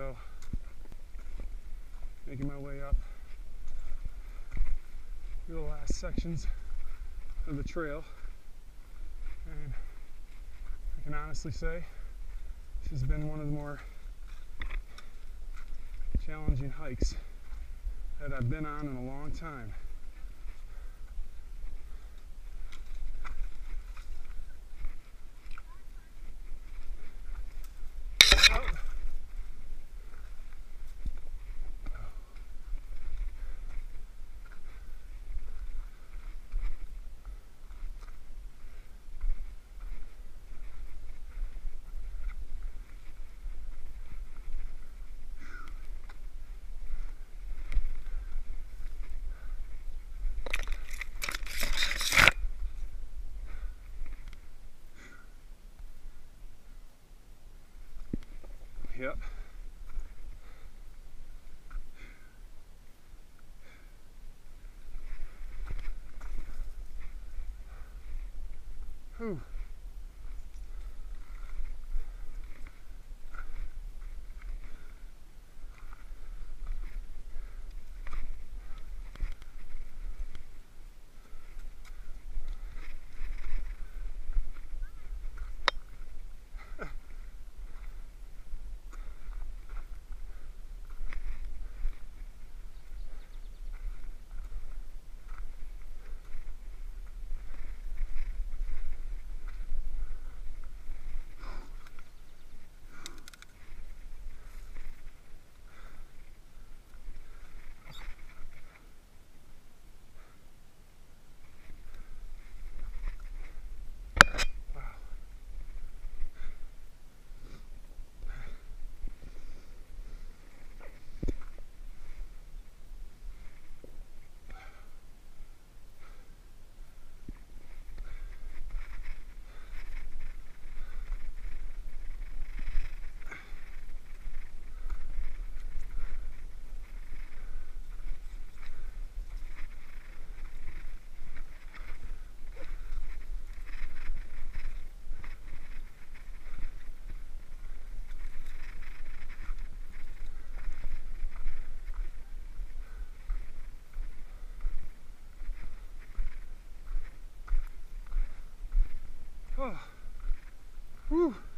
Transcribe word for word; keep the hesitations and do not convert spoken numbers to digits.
So, making my way up through the last sections of the trail, and I can honestly say this has been one of the more challenging hikes that I've been on in a long time. Yep. Whew. Oh. Whew.